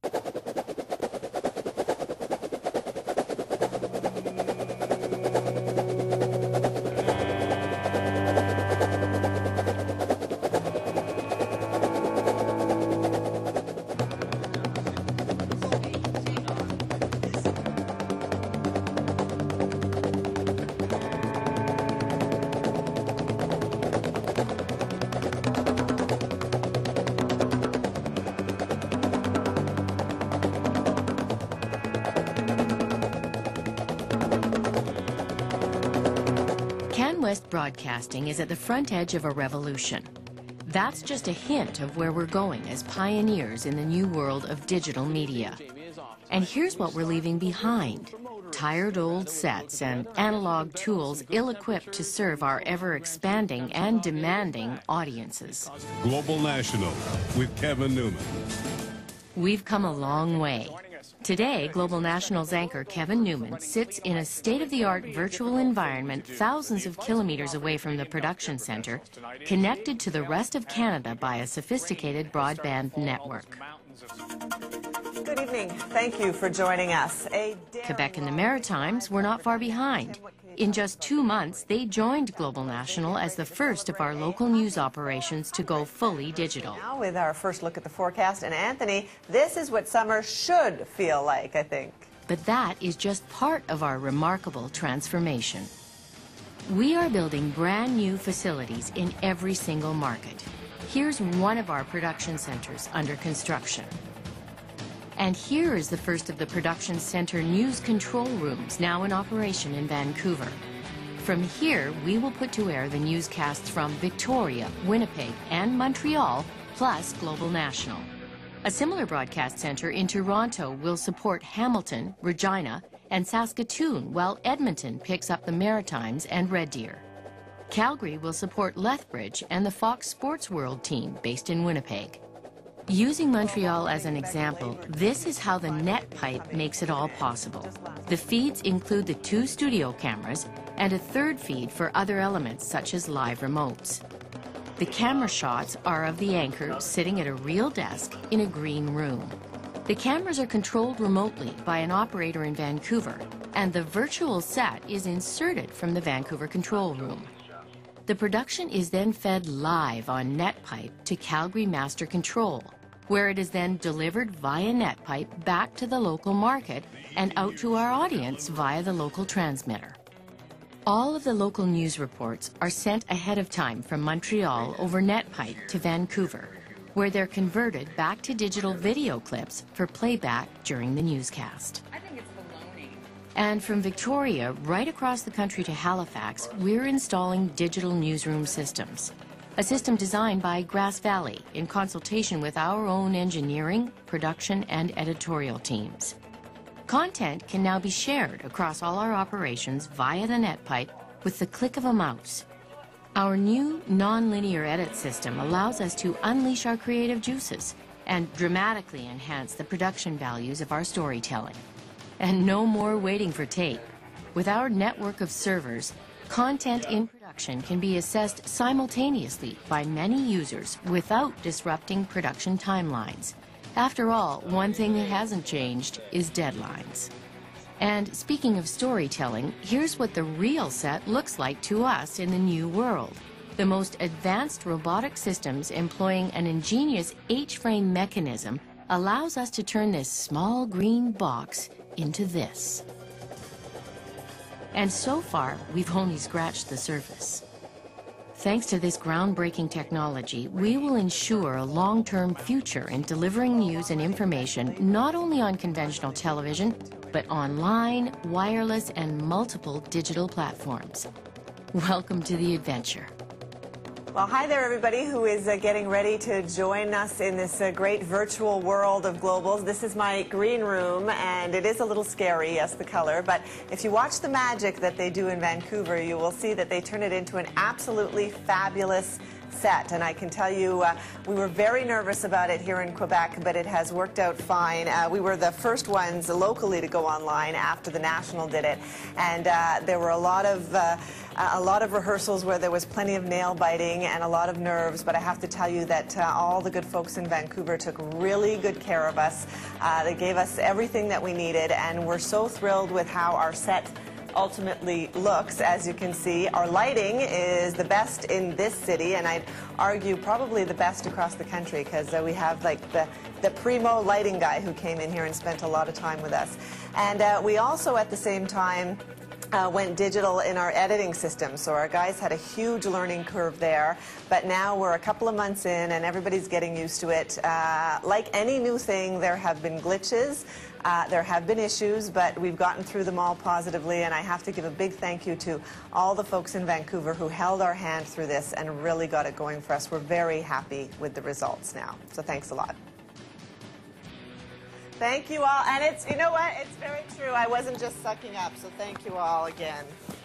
West Broadcasting is at the front edge of a revolution. That's just a hint of where we're going as pioneers in the new world of digital media. And here's what we're leaving behind: tired old sets and analog tools ill-equipped to serve our ever-expanding and demanding audiences. Global National with Kevin Newman. We've come a long way. Today, Global National's anchor Kevin Newman sits in a state-of-the-art virtual environment thousands of kilometers away from the production center, connected to the rest of Canada by a sophisticated broadband network. Good evening. Thank you for joining us. Quebec and the Maritimes were not far behind. In just 2 months, they joined Global National as the first of our local news operations to go fully digital. Now with our first look at the forecast, and Anthony, this is what summer should feel like, I think. But that is just part of our remarkable transformation. We are building brand new facilities in every single market. Here's one of our production centers under construction. And here is the first of the production center news control rooms now in operation in Vancouver. From here, we will put to air the newscasts from Victoria, Winnipeg, and Montreal, plus Global National. A similar broadcast center in Toronto will support Hamilton, Regina, and Saskatoon, while Edmonton picks up the Maritimes and Red Deer. Calgary will support Lethbridge and the Fox Sports World team based in Winnipeg. Using Montreal as an example, this is how the net pipe makes it all possible. The feeds include the 2 studio cameras and a third feed for other elements such as live remotes. The camera shots are of the anchor sitting at a real desk in a green room. The cameras are controlled remotely by an operator in Vancouver, and the virtual set is inserted from the Vancouver control room. The production is then fed live on NetPipe to Calgary Master Control, where it is then delivered via NetPipe back to the local market and out to our audience via the local transmitter. All of the local news reports are sent ahead of time from Montreal over NetPipe to Vancouver, where they're converted back to digital video clips for playback during the newscast. And from Victoria, right across the country to Halifax, we're installing digital newsroom systems. A system designed by Grass Valley in consultation with our own engineering, production, and editorial teams. Content can now be shared across all our operations via the NetPipe with the click of a mouse. Our new non-linear edit system allows us to unleash our creative juices and dramatically enhance the production values of our storytelling. And no more waiting for tape. With our network of servers, content in production can be assessed simultaneously by many users without disrupting production timelines. After all, one thing that hasn't changed is deadlines. And speaking of storytelling, here's what the real set looks like to us in the new world. The most advanced robotic systems employing an ingenious H-frame mechanism allows us to turn this small green box into this. And so far, we've only scratched the surface. Thanks to this groundbreaking technology, we will ensure a long-term future in delivering news and information not only on conventional television, but online, wireless, and multiple digital platforms. Welcome to the adventure. Well, hi there, everybody who is getting ready to join us in this great virtual world of globals. This is my green room, and it is a little scary, yes, the color, but if you watch the magic that they do in Vancouver, you will see that they turn it into an absolutely fabulous set. And I can tell you, we were very nervous about it here in Quebec, but it has worked out fine. We were the first ones locally to go online after the National did it. And there were a lot of rehearsals where there was plenty of nail biting and a lot of nerves, but I have to tell you that all the good folks in Vancouver took really good care of us. They gave us everything that we needed, and we're so thrilled with how our set ultimately looks. As you can see, our lighting is the best in this city, and I'd argue probably the best across the country, because we have like the primo lighting guy who came in here and spent a lot of time with us. And we also at the same time went digital in our editing system, so our guys had a huge learning curve there, but now we're a couple of months in and everybody's getting used to it. Like any new thing, there have been glitches, there have been issues, but we've gotten through them all positively, and I have to give a big thank you to all the folks in Vancouver who held our hand through this and really got it going for us. We're very happy with the results now, so thanks a lot. Thank you all, and it's, you know what, it's very true. I wasn't just sucking up, so thank you all again.